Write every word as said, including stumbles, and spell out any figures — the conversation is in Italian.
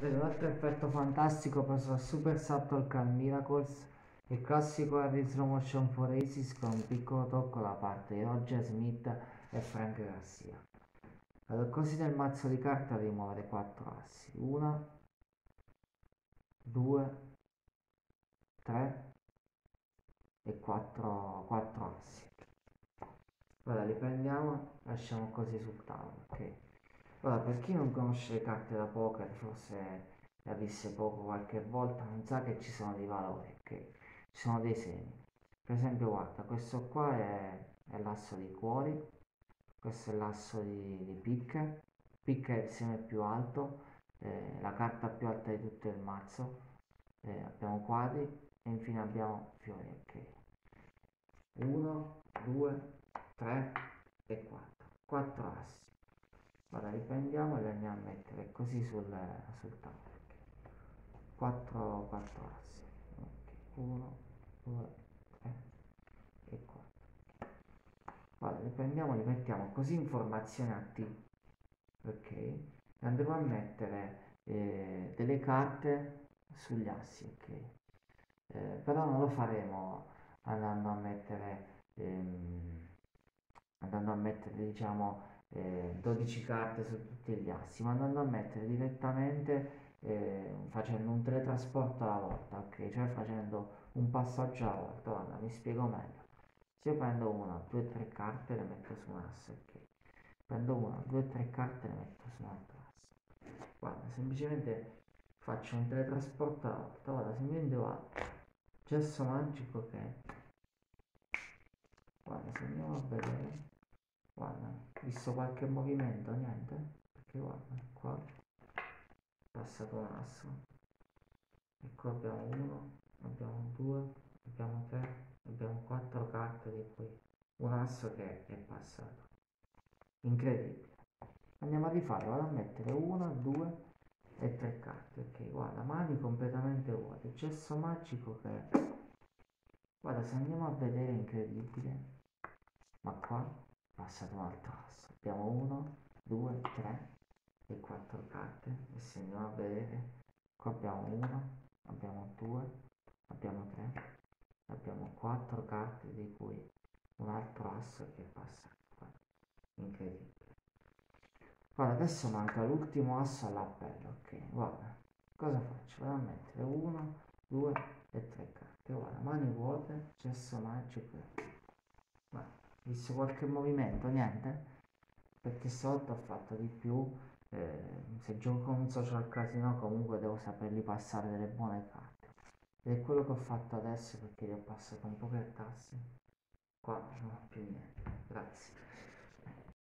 Ed un altro effetto fantastico preso da Super Subtle Can Miracles, il classico Harry Slow Motion for Aces con un piccolo tocco da parte di Roger Smith e Frank Garcia. Vado così nel mazzo di carte a rimuovere quattro assi. uno, due, tre e quattro assi. Ora li prendiamo e lasciamo così sul tavolo, ok? Ora, per chi non conosce le carte da poker, forse le ha viste poco qualche volta, non sa che ci sono dei valori, ok? Ci sono dei segni. Per esempio, guarda, questo qua è, è l'asso di cuori, questo è l'asso di, di picche, picche è il seme più alto, eh, la carta più alta di tutto il mazzo, eh, abbiamo quadri e infine abbiamo fiori, ok? uno, due, tre e quattro. quattro assi. Ora riprendiamo e li andiamo a mettere così sul, sul tavolo. quattro, quattro assi. uno, due, tre e quattro. Ora riprendiamo e li mettiamo così in formazione a T. Ok? E andremo a mettere eh, delle carte sugli assi. Ok? Eh, però non lo faremo andando a mettere ehm, andando a mettere diciamo eh, dodici carte su tutti gli assi, ma andando a mettere direttamente eh, facendo un teletrasporto alla volta, ok? Cioè facendo un passaggio alla volta. Guarda, mi spiego meglio. Se io prendo una, due, tre carte e le metto su un asse, ok? Prendo una, due, tre carte e le metto su un altro asse. Guarda, semplicemente faccio un teletrasporto alla volta. Guarda, semplicemente vado. Gesso magico che guarda, se andiamo a vedere, guarda, visto qualche movimento, niente, perché guarda, qua è passato un asso, e qua abbiamo uno, abbiamo due, abbiamo tre, abbiamo quattro carte di qui, un asso che è passato, incredibile. Andiamo a rifare, vado a mettere una, due e tre carte, ok, guarda, mani completamente vuote, gesso magico che, guarda, se andiamo a vedere è incredibile. Ma qua è passato un altro asso. Abbiamo uno, due, tre e quattro carte. E se andiamo a vedere, qua abbiamo uno, abbiamo due, abbiamo tre, abbiamo quattro carte di cui un altro asso che è passato. Guarda, incredibile. Guarda, adesso manca l'ultimo asso all'appello, ok? Guarda, cosa faccio? Vado a mettere uno, due e tre carte. Guarda, mani vuote, gesso magico. Ma visto qualche movimento? Niente? Perché stavolta ho fatto di più. Eh, se gioco con un social casino comunque devo saperli passare delle buone carte. Ed è quello che ho fatto adesso perché li ho passato un po' per tassi. Qua non ho più niente. Grazie.